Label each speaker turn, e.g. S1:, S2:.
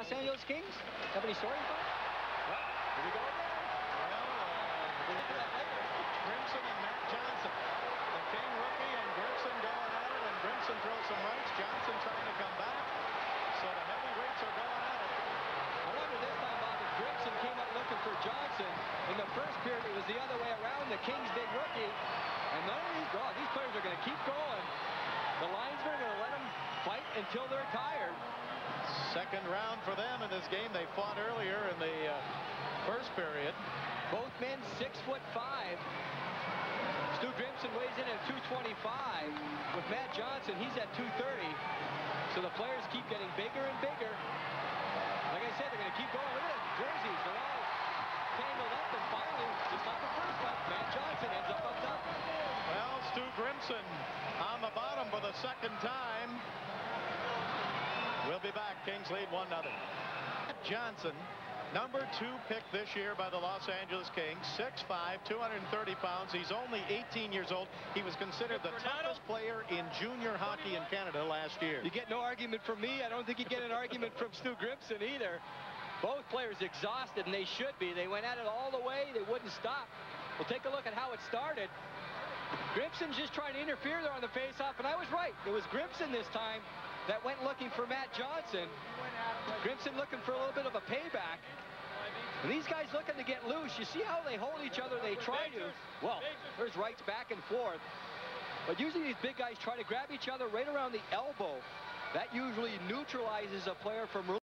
S1: Los Angeles Kings? Have any stories about it? Well, here we go again.
S2: Well, Grimson and Matt Johnson. The King rookie and Grimson going at it, and Grimson throws some rights. Johnson trying to come back. So the heavyweights are going at it.
S1: I wonder this time, Bob, if Grimson came up looking for Johnson. In the first period, it was the other way around. The Kings big rookie. And none of these players are going to keep going. The linesmen are going to let them fight until they're tired.
S2: Second round for them in this game. They fought earlier in the first period.
S1: Both men 6'5". Stu Grimson weighs in at 225. With Matt Johnson, he's at 230. So the players keep getting bigger and bigger. Like I said, they're going to keep going. Look at the jerseys. They're all tangled up. And finally, just like the first fight, Matt Johnson ends up top.
S2: Well, Stu Grimson on the bottom for the second time. We'll be back. Kings lead 1-0. Johnson, number 2 pick this year by the Los Angeles Kings, 6'5", 230 pounds. He's only 18 years old. He was considered the toughest player in junior hockey in Canada last year.
S1: You get no argument from me. I don't think you get an argument from Stu Grimson either. Both players exhausted, and they should be. They went at it all the way. They wouldn't stop. We'll take a look at how it started. Grimson's just trying to interfere there on the faceoff, and I was right. It was Grimson this time that went looking for Matt Johnson. Grimson looking for a little bit of a payback. And these guys looking to get loose. You see how they hold each other. They try to. Well, there's rights back and forth. But usually these big guys try to grab each other right around the elbow. That usually neutralizes a player from